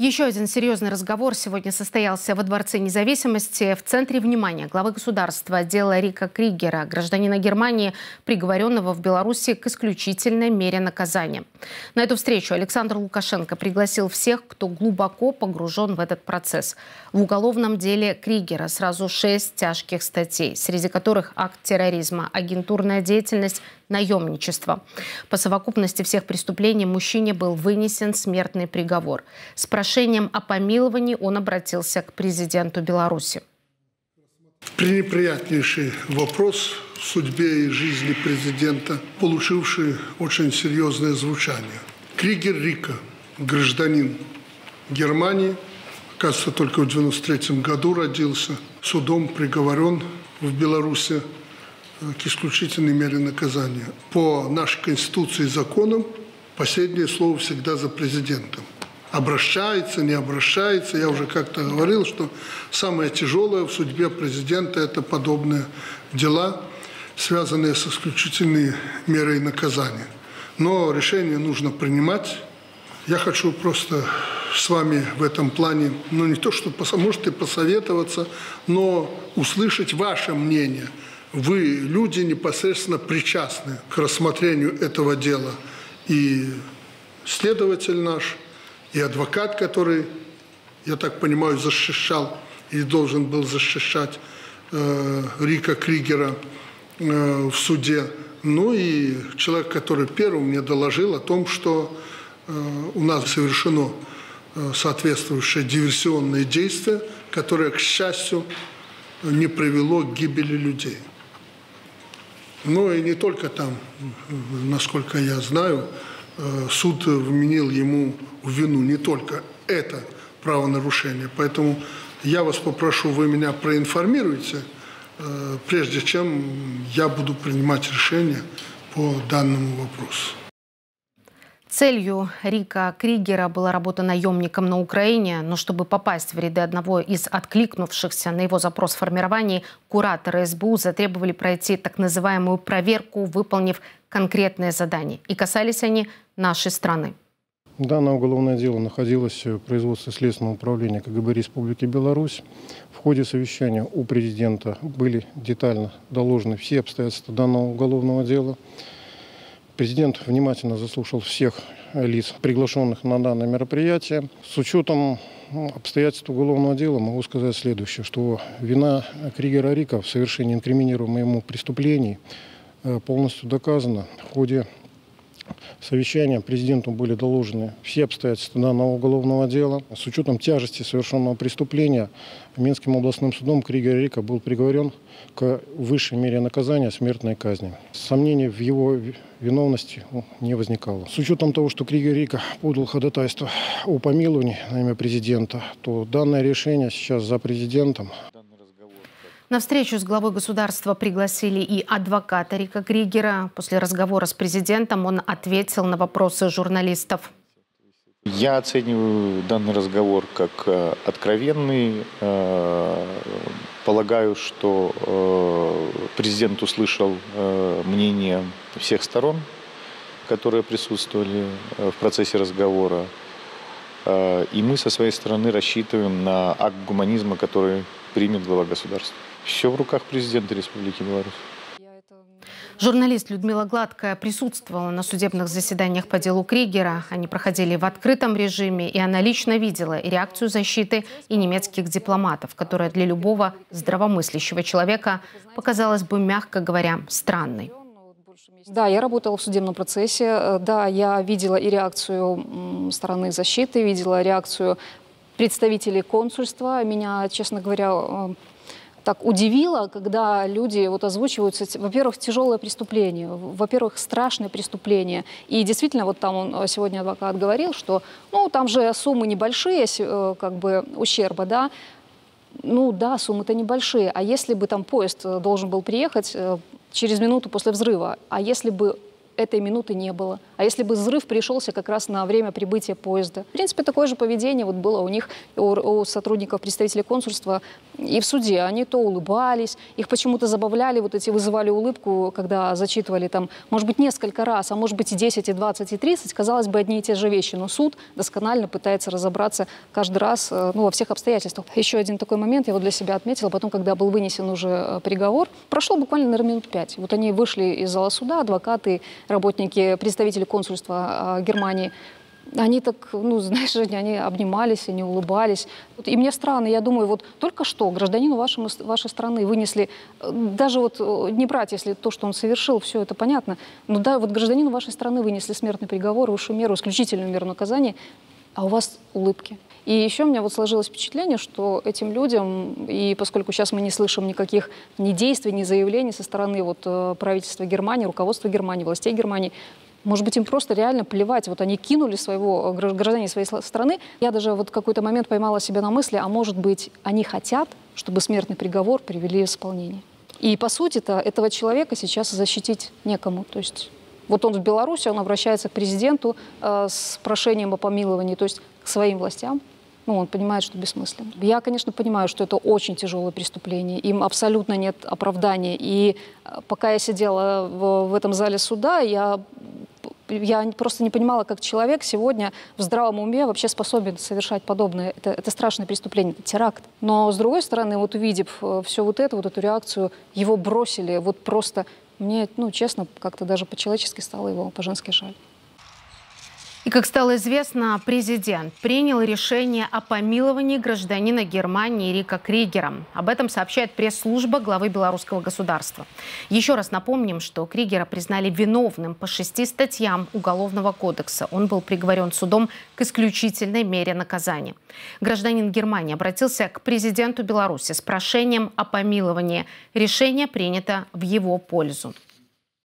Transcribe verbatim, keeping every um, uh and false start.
Еще один серьезный разговор сегодня состоялся во Дворце независимости. В центре внимания главы государства дело Рика Кригера, гражданина Германии, приговоренного в Беларуси к исключительной мере наказания. На эту встречу Александр Лукашенко пригласил всех, кто глубоко погружен в этот процесс. В уголовном деле Кригера сразу шесть тяжких статей, среди которых акт терроризма, агентурная деятельность, наемничество. По совокупности всех преступлений мужчине был вынесен смертный приговор. С прошением о помиловании он обратился к президенту Беларуси. Пренеприятнейший вопрос в судьбе и жизни президента, получивший очень серьезное звучание. Кригер Рика, гражданин Германии, кажется, только в девяносто третьем году родился, судом приговорен в Беларуси к исключительной мере наказания. По нашей Конституции и законам последнее слово всегда за президентом. Обращается, не обращается. Я уже как-то говорил, что самое тяжелое в судьбе президента – это подобные дела, связанные с исключительной мерой наказания. Но решение нужно принимать. Я хочу просто с вами в этом плане, ну не то, что может и посоветоваться, но услышать ваше мнение. Вы, люди, непосредственно причастны к рассмотрению этого дела. И следователь наш, и адвокат, который, я так понимаю, защищал и должен был защищать э, Рика Кригера э, в суде. Ну и человек, который первым мне доложил о том, что э, у нас совершено э, соответствующее диверсионное действие, которое, к счастью, не привело к гибели людей. Ну и не только там, насколько я знаю, суд вменил ему в вину не только это правонарушение. Поэтому я вас попрошу, вы меня проинформируйте, прежде чем я буду принимать решение по данному вопросу. Целью Рика Кригера была работа наемником на Украине, но чтобы попасть в ряды одного из откликнувшихся на его запрос формирований, кураторы эс бэ у затребовали пройти так называемую проверку, выполнив конкретные задания. И касались они нашей страны. Данное уголовное дело находилось в производстве Следственного управления ка гэ бэ Республики Беларусь. В ходе совещания у президента были детально доложены все обстоятельства данного уголовного дела. Президент внимательно заслушал всех лиц, приглашенных на данное мероприятие. С учетом обстоятельств уголовного дела могу сказать следующее, что вина Кригера Рика в совершении инкриминируемых ему преступлений полностью доказана. В ходе совещания президенту были доложены все обстоятельства данного уголовного дела. С учетом тяжести совершенного преступления Минским областным судом Кригер Рика был приговорен к высшей мере наказания — смертной казни. Сомнений в его виновности не возникало. С учетом того, что Кригер Рика подал ходатайство о помиловании на имя президента, то данное решение сейчас за президентом. На встречу с главой государства пригласили и адвоката Рика Кригера. После разговора с президентом он ответил на вопросы журналистов. Я оцениваю данный разговор как откровенный. Полагаю, что президент услышал мнение всех сторон, которые присутствовали в процессе разговора. И мы со своей стороны рассчитываем на акт гуманизма, который примет глава государства. Все в руках президента Республики Беларусь. Журналист Людмила Гладкая присутствовала на судебных заседаниях по делу Кригера. Они проходили в открытом режиме, и она лично видела и реакцию защиты, и немецких дипломатов, которая для любого здравомыслящего человека показалась бы, мягко говоря, странной. Да, я работала в судебном процессе. Да, я видела и реакцию стороны защиты, видела реакцию представителей консульства. Меня, честно говоря, так удивило, когда люди вот озвучиваются, во-первых, тяжелое преступление, во-первых, страшное преступление. И действительно, вот там он сегодня адвокат говорил, что ну, там же суммы небольшие, как бы ущерба, да. Ну да, суммы-то небольшие. А если бы там поезд должен был приехать через минуту после взрыва, а если бы этой минуты не было. А если бы взрыв пришелся как раз на время прибытия поезда? В принципе, такое же поведение вот было у них, у, у сотрудников, представителей консульства и в суде. Они то улыбались, их почему-то забавляли, вот эти вызывали улыбку, когда зачитывали там, может быть, несколько раз, а может быть и десять, и двадцать, и тридцать, казалось бы, одни и те же вещи. Но суд досконально пытается разобраться каждый раз, ну, во всех обстоятельствах. Еще один такой момент я вот для себя отметила, потом, когда был вынесен уже приговор, прошло буквально, наверное, минут пять. Вот они вышли из зала суда, адвокаты, работники, представители консульства э, Германии, они так, ну, знаешь, они обнимались, они улыбались. И мне странно, я думаю, вот только что гражданину вашему, вашей страны вынесли, даже вот не брать, если то, что он совершил, все это понятно, но да, вот гражданину вашей страны вынесли смертный приговор, высшую меру, исключительную меру наказания, а у вас улыбки. И еще у меня вот сложилось впечатление, что этим людям, и поскольку сейчас мы не слышим никаких ни действий, ни заявлений со стороны вот, правительства Германии, руководства Германии, властей Германии, может быть, им просто реально плевать. Вот они кинули своего гражданина своей страны. Я даже вот в какой-то момент поймала себя на мысли, а может быть, они хотят, чтобы смертный приговор привели в исполнение. И по сути-то этого человека сейчас защитить некому. То есть вот он в Беларуси, он обращается к президенту э, с прошением о помиловании, то есть к своим властям. Ну, он понимает, что бессмысленно. Я, конечно, понимаю, что это очень тяжелое преступление. Им абсолютно нет оправдания. И пока я сидела в, в этом зале суда, я, я просто не понимала, как человек сегодня в здравом уме вообще способен совершать подобное. Это, это страшное преступление, это теракт. Но, с другой стороны, вот увидев все вот это, вот эту реакцию, его бросили вот просто... Мне, ну, честно, как-то даже по-человечески стало его по-женски жаль. И, как стало известно, президент принял решение о помиловании гражданина Германии Рика Кригера. Об этом сообщает пресс-служба главы белорусского государства. Еще раз напомним, что Кригера признали виновным по шести статьям Уголовного кодекса. Он был приговорен судом к исключительной мере наказания. Гражданин Германии обратился к президенту Беларуси с прошением о помиловании. Решение принято в его пользу.